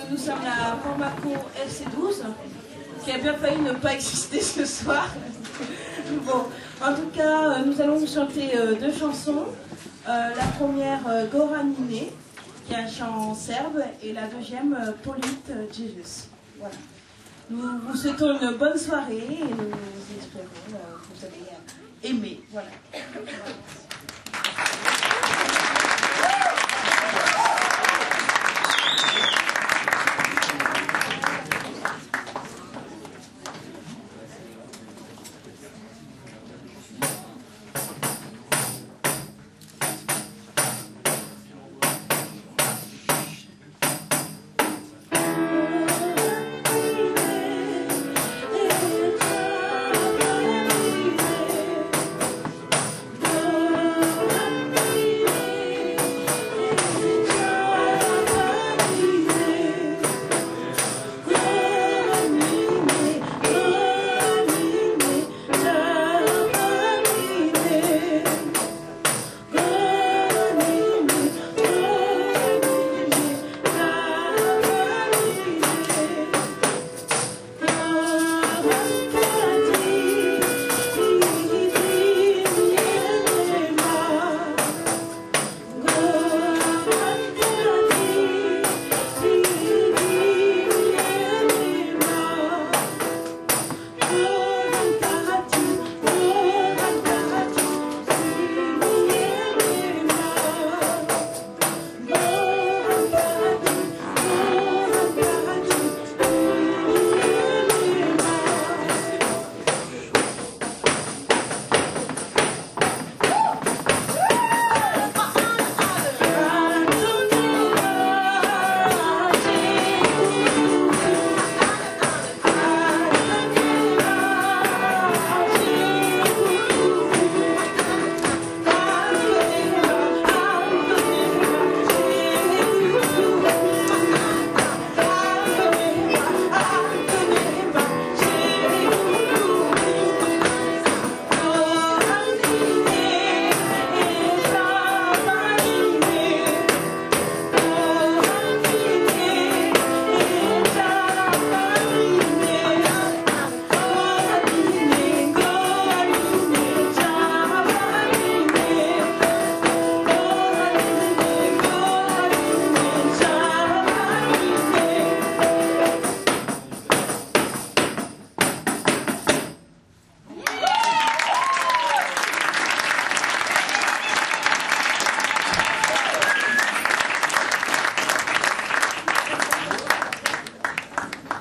nous sommes la Formaco FC12, qui a bien failli ne pas exister ce soir. Bon, en tout cas, nous allons chanter deux chansons. La première, Goranine, qui est un chant serbe, et la deuxième, Polite Jesus. Voilà. Nous vous souhaitons une bonne soirée et nous espérons que vous allez aimer. Voilà.